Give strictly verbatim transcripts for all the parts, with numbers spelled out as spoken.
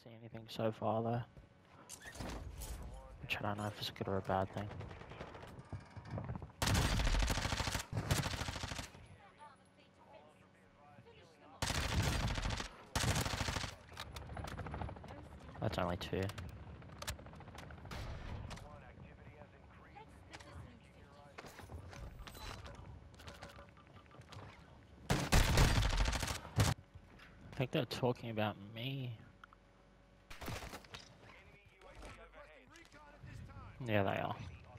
see anything so far though. Which I don't know if it's a good or a bad thing. That's only two. I think they're talking about me. Yeah, they are.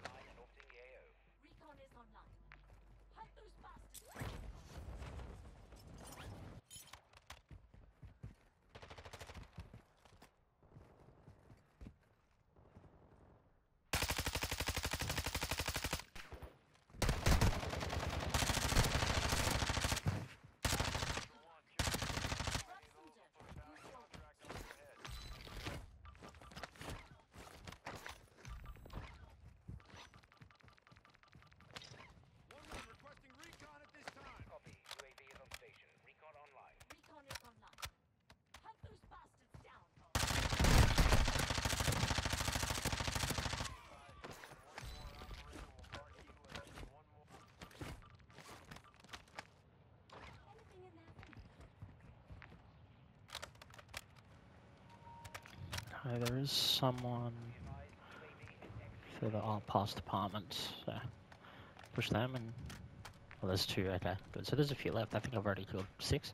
Okay, there is someone further up past apartments, so push them and... Well, there's two, okay, good. So there's a few left. I think I've already killed six.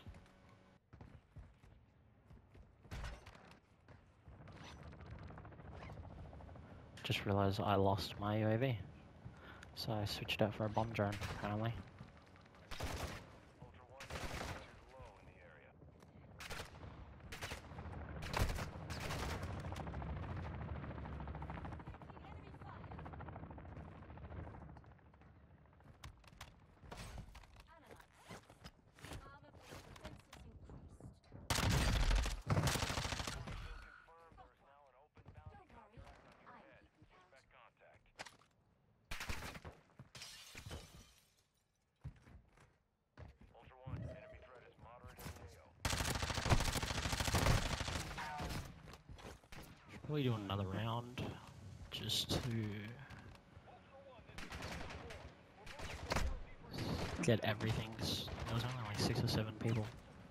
Just realised I lost my U A V. So I switched out for a bomb drone, apparently. Probably do another round, just to get everything. There was only like six or seven people.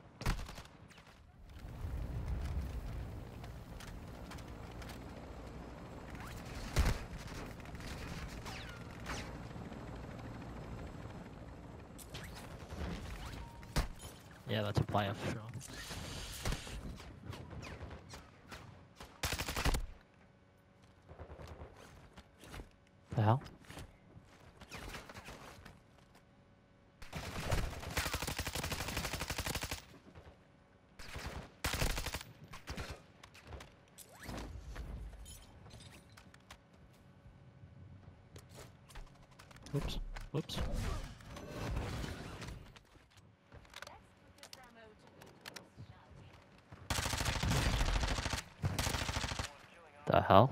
Yeah, that's a player for sure. The hell? Oops. Whoops. The hell?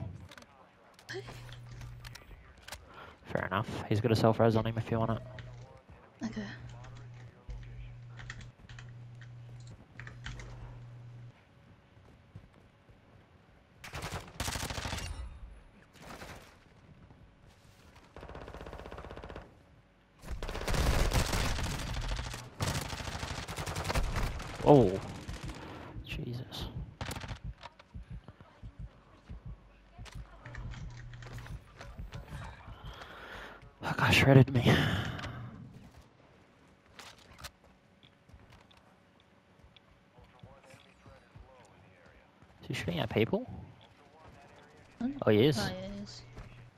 Fair enough. He's got a self-res on him if you want it. Okay. Oh. Jesus. That guy shredded me. Is he shooting at people? Hmm? Oh, he is. Oh, yeah, it is.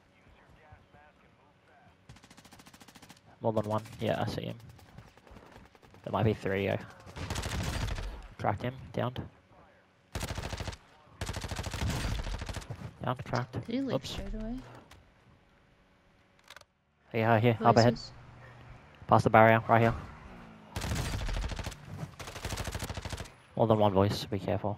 More than one. Yeah, I see him. There might be three, yeah. Cracked him. Downed. Downed, cracked. Did he leave Oops. straight away? Yeah, here, Who up is ahead. this? Past the barrier, right here. More than one voice, be careful.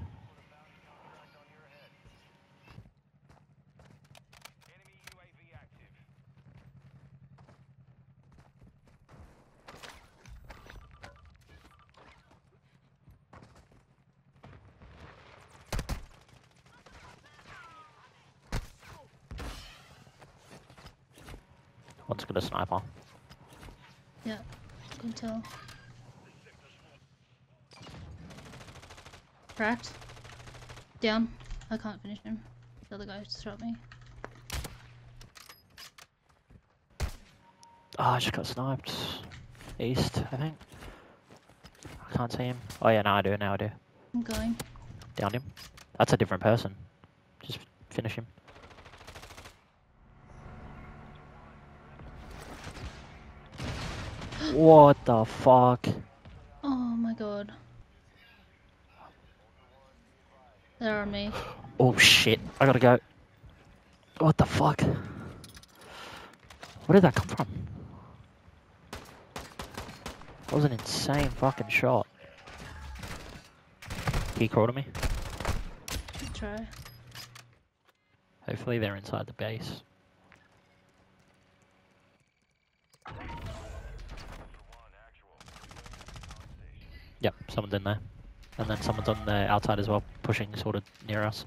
One's got a sniper. Yeah, can tell. Cracked. Down. I can't finish him. The other guy just shot me. Oh, I just got sniped. East, I think. I can't see him. Oh yeah, now I do, now I do. I'm going. Downed him. That's a different person. Just finish him. What the fuck? Oh my god. They're on me. Oh shit, I gotta go. What the fuck? Where did that come from? That was an insane fucking shot. Can you crawl to me? Try. Hopefully they're inside the base. Yep, someone's in there. And then someone's on the outside as well, pushing sort of near us.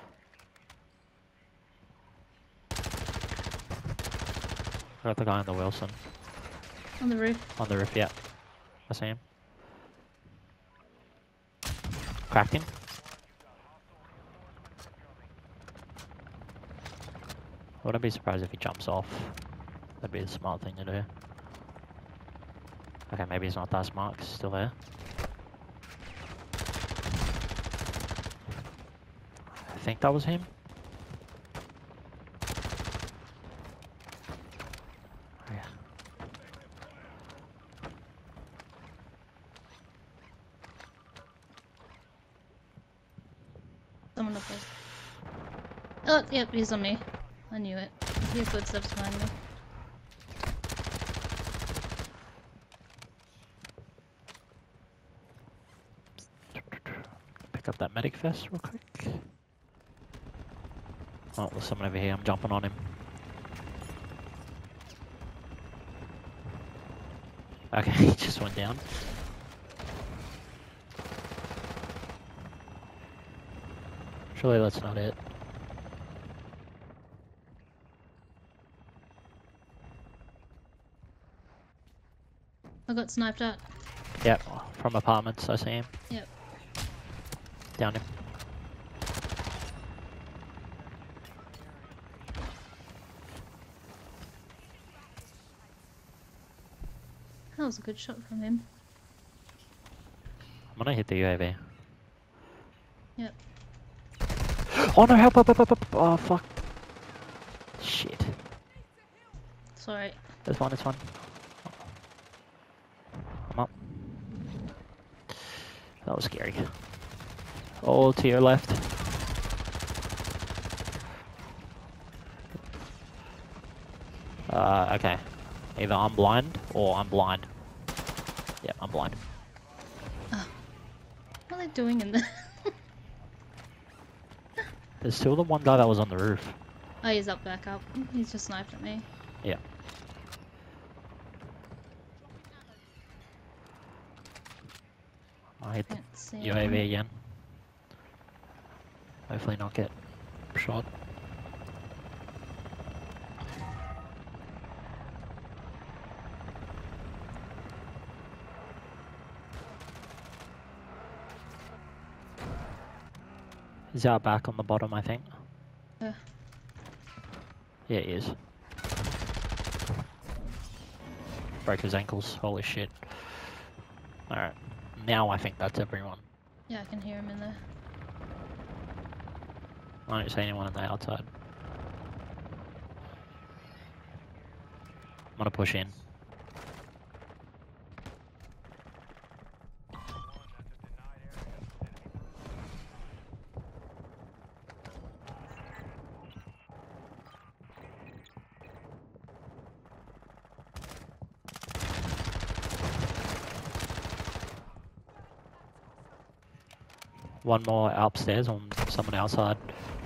I got the guy on the Wilson. On the roof. On the roof, yeah. I see him. Cracked him. I wouldn't be surprised if he jumps off. That'd be the smart thing to do. Okay, maybe he's not that smart 'cause he's still there. I think that was him. Oh, yeah. Someone up there. Oh, yep, he's on me. I knew it. I hear footsteps behind me. Pick up that medic vest real quick. Oh, there's someone over here. I'm jumping on him. Okay, he just went down. Surely that's not it. I got sniped at. Yep, from apartments, I see him. Yep. Down him. That was a good shot from him. I'm gonna hit the U A V. Yep. Oh no, help, help, help, help, help. Oh fuck. Shit. Sorry. There's one, there's one. I'm up. That was scary. All to your left. Uh, okay. Either I'm blind or I'm blind. Yeah, I'm blind. Oh. What are they doing in there? There's still the one guy that was on the roof. Oh, he's up, back up. He's just sniped at me. Yeah. I hit the Can't see U A V him. again. Hopefully not get shot. He's out back on the bottom, I think. Yeah. Yeah, he is. Broke his ankles. Holy shit. Alright. Now I think that's everyone. Yeah, I can hear him in there. I don't see anyone on the outside. I'm gonna push in. One more upstairs on someone outside.